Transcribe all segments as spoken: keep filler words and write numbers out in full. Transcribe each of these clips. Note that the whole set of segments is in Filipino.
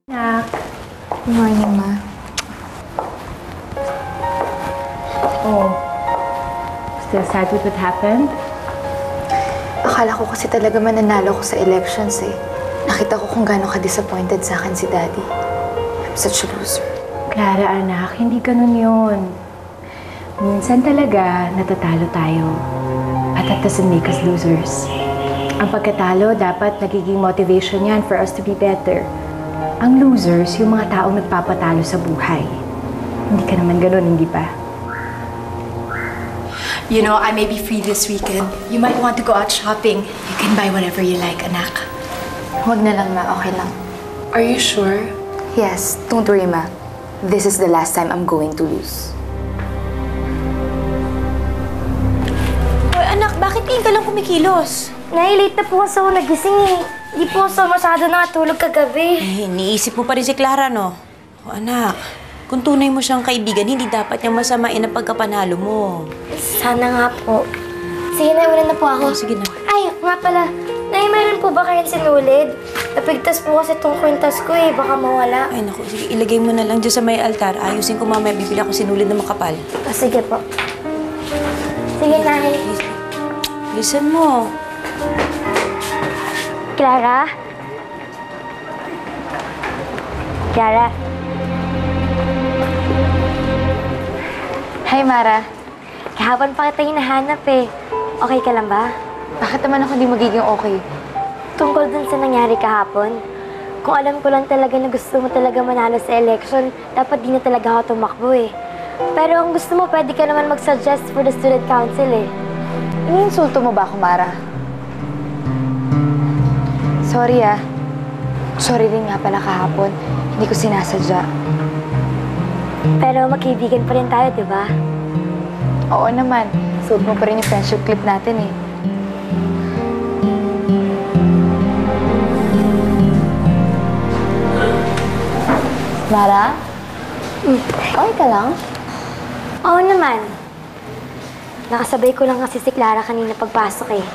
Anak. Good morning, Ma. Oh. Still sad with what happened? Akala ko kasi talaga mananalo ko sa elections eh. Nakita ko kung gaano ka-disappointed sa akin si Daddy. I'm such a loser. Clara, anak, hindi ganun yun. Minsan talaga natatalo tayo. At that doesn't make us losers. Ang pagkatalo, dapat nagiging motivation yan for us to be better. Ang losers, yung mga taong nagpapatalo sa buhay. Hindi ka naman ganun, hindi ba? You know, I may be free this weekend. You might want to go out shopping. You can buy whatever you like, anak. Huwag na lang, Ma. Okay lang. Are you sure? Yes, don't worry, Ma. This is the last time I'm going to lose. Hoy, anak, bakit ngayon ka lang kumikilos? Nay, late na po kasi ako nagising eh. Hindi po ako masyado nakatulog kagabi. Eh, iniisip mo pa rin si Clara, no? O, anak, kung tunay mo siyang kaibigan, hindi dapat niyang masamain ang pagkapanalo mo. Sana nga po. Sige na, wala na po ako. Oh, sige na. Ay, nga pala. Nay, meron po ba kayong sinulid? Napigtas po kasi itong kwintas ko eh. Baka mawala. Ay, naku, sige, ilagay mo na lang dyan sa may altar. Ayusin ko mamaya, bibili ako sinulid na makapal. Ah, sige po. Sige, Nay. Listen mo. Clara? Clara? Hi, Mara. Kahapon pa kita hinahanap eh. Okay ka lang ba? Bakit naman ako di magiging okay? Tungkol dun sa nangyari kahapon, kung alam ko lang talaga na gusto mo talaga manalo sa election, dapat di na talaga ako tumakbo eh. Pero kung gusto mo, pwede ka naman mag-suggest for the student council eh. Iniinsulto mo ba ako, Mara? Sorry ah. Sorry rin nga pala kahapon. Hindi ko sinasadya. Pero magkaibigan pa rin tayo, di ba? Oo naman. Suot mo pa rin yung friendship clip natin eh. Mara? Mm. Okay ka lang? Oo naman. Nakasabay ko lang kasi si Clara kanina pagpasok eh.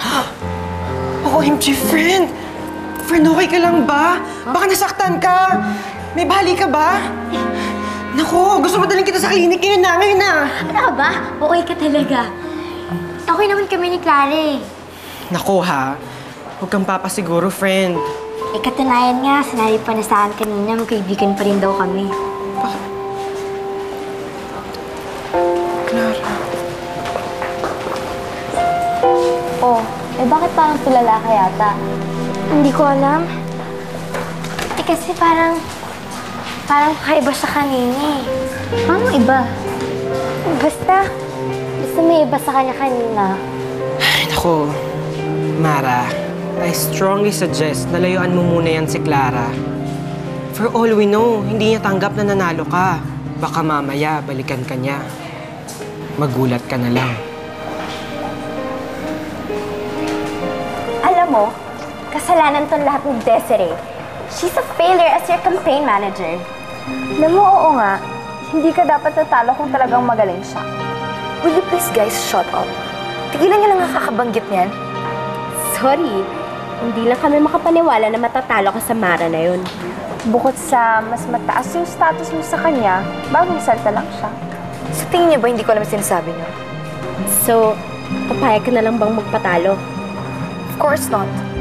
O M G, friend! Friend, okay ka lang ba? Baka nasaktan ka! May bali ka ba? Naku, gusto mo daling kita sa klinik ngayon na, ngayon na! Ano ka ba? Okay ka talaga. Okay naman kami ni Clara eh. Naku ha, huwag kang papasiguro, friend. Eh katunayan nga, sinabi pa na sa akin kanina, magkaibigan pa rin daw kami. Clara. Oh, eh bakit parang tulala ka yata? Hindi ko alam. Eh kasi parang... Parang kakaiba siya kanina eh. Paano iba? Basta... Basta may iba sa kanya kanina. Ay, naku. Mara, I strongly suggest na layuan mo muna yan si Clara. For all we know, hindi niya tanggap na nanalo ka. Baka mamaya, balikan ka niya. Magulat ka na lang. Alam mo, kasalanan tong lahat ni Desiree. She's a failure as your campaign manager. Alam mo, oo nga. Hindi ka dapat natalo kung talagang magaling siya. Will you please guys shut up? Tigilan niyo lang nakakabanggit niyan. Sorry, hindi lang kami makapaniwala na matatalo ka sa Mara na yun. Bukod sa mas mataas yung status mo sa kanya, bagong salta lang siya. Sa tingin niyo ba hindi ko alam sinasabi niyo? So, papayag ka na lang bang magpatalo? Of course not.